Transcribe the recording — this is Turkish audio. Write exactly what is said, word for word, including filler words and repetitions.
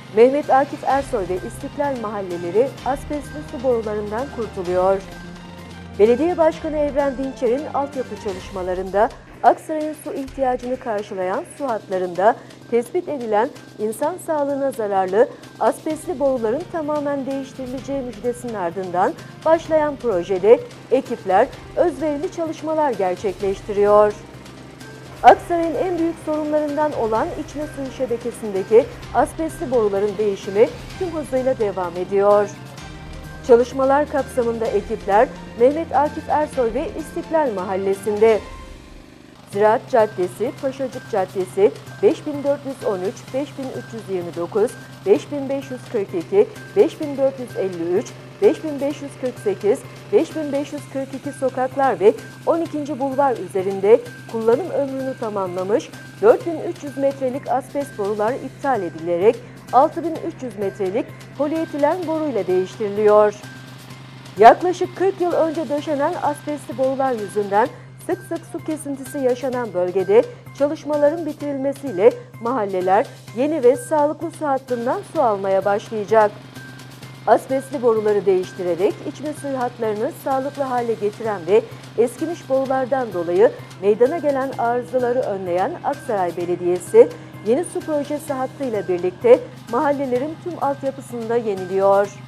Mehmet Akif Ersoy ve İstiklal mahalleleri asbestli su borularından kurtuluyor. Belediye Başkanı Evren Dinçer'in altyapı çalışmalarında Aksaray'ın su ihtiyacını karşılayan su hatlarında tespit edilen insan sağlığına zararlı asbestli boruların tamamen değiştirileceği müjdesinin ardından başlayan projede ekipler özverili çalışmalar gerçekleştiriyor. Aksaray'ın en büyük sorunlarından olan içme suyu şebekesindeki asbestli boruların değişimi tüm hızıyla devam ediyor. Çalışmalar kapsamında ekipler Mehmet Akif Ersoy ve İstiklal Mahallesi'nde Ziraat Caddesi, Paşacık Caddesi, beş bin dört yüz on üç, beş bin üç yüz yirmi dokuz, beş bin beş yüz kırk iki, beş bin dört yüz elli üç, beş bin beş yüz kırk sekiz, beş bin beş yüz kırk iki sokaklar ve on ikinci bulvar üzerinde kullanım ömrünü tamamlamış dört bin üç yüz metrelik asbest borular iptal edilerek altı bin üç yüz metrelik polietilen boruyla değiştiriliyor. Yaklaşık kırk yıl önce döşenen asbestli borular yüzünden sık sık su kesintisi yaşanan bölgede çalışmaların bitirilmesiyle mahalleler yeni ve sağlıklı su hattından su almaya başlayacak. Asbestli boruları değiştirerek içme suyu hatlarını sağlıklı hale getiren ve eskimiş borulardan dolayı meydana gelen arızaları önleyen Aksaray Belediyesi, yeni su projesi hattıyla birlikte mahallelerin tüm altyapısını da yeniliyor.